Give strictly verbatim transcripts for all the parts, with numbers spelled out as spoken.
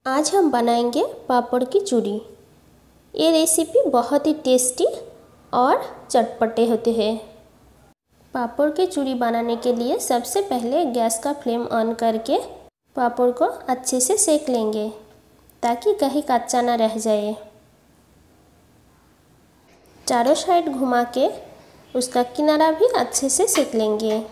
आज हम बनाएंगे पापड़ की चूरी। ये रेसिपी बहुत ही टेस्टी और चटपटे होते हैं। पापड़ की चूरी बनाने के लिए सबसे पहले गैस का फ्लेम ऑन करके पापड़ को अच्छे से सेक लेंगे ताकि कहीं कच्चा ना रह जाए। चारों साइड घुमा के उसका किनारा भी अच्छे से सेक लेंगे।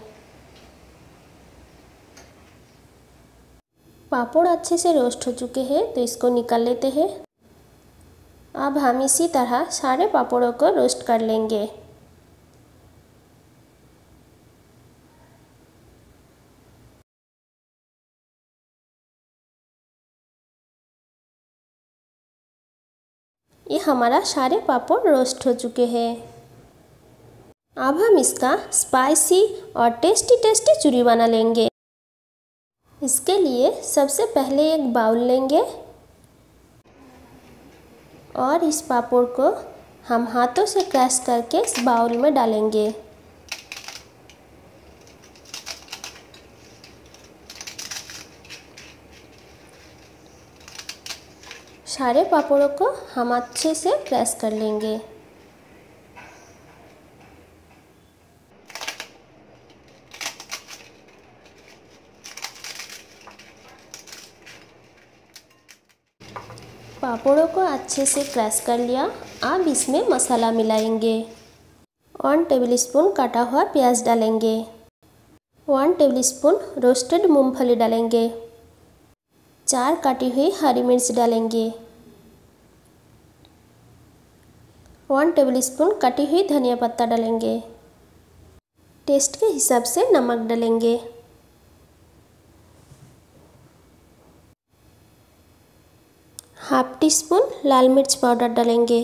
पापड़ अच्छे से रोस्ट हो चुके हैं तो इसको निकाल लेते हैं। अब हम इसी तरह सारे पापड़ों को रोस्ट कर लेंगे। ये हमारा सारे पापड़ रोस्ट हो चुके हैं। अब हम इसका स्पाइसी और टेस्टी टेस्टी चूरी बना लेंगे। इसके लिए सबसे पहले एक बाउल लेंगे और इस पापड़ को हम हाथों से क्रश करके इस बाउल में डालेंगे। सारे पापड़ों को हम अच्छे से क्रश कर लेंगे। पापड़ों को अच्छे से क्रश कर लिया। अब इसमें मसाला मिलाएंगे। वन टेबलस्पून काटा हुआ प्याज डालेंगे। वन टेबलस्पून रोस्टेड मूंगफली डालेंगे। चार काटी हुई हरी मिर्च डालेंगे। वन टेबलस्पून कटी हुई धनिया पत्ता डालेंगे। टेस्ट के हिसाब से नमक डालेंगे। हाफ टी स्पून लाल मिर्च पाउडर डालेंगे।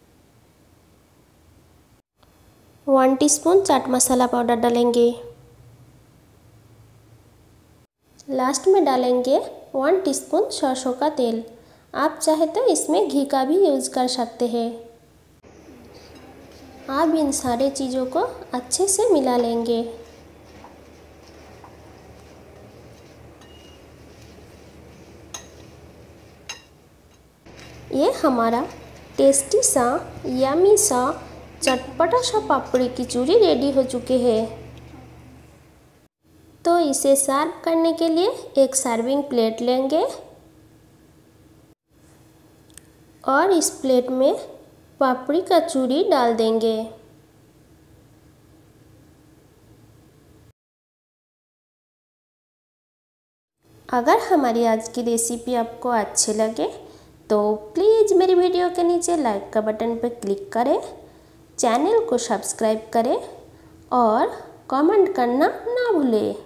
वन टीस्पून चाट मसाला पाउडर डालेंगे। लास्ट में डालेंगे वन टीस्पून सरसों का तेल। आप चाहे तो इसमें घी का भी यूज़ कर सकते हैं। आप इन सारे चीज़ों को अच्छे से मिला लेंगे। ये हमारा टेस्टी सा यमी सा चटपटा सा पापड़ी की चूरी रेडी हो चुके हैं। तो इसे सर्व करने के लिए एक सर्विंग प्लेट लेंगे और इस प्लेट में पापड़ी का चूरी डाल देंगे। अगर हमारी आज की रेसिपी आपको अच्छी लगे तो प्लीज़ मेरी वीडियो के नीचे लाइक का बटन पर क्लिक करें, चैनल को सब्सक्राइब करें और कमेंट करना ना भूलें।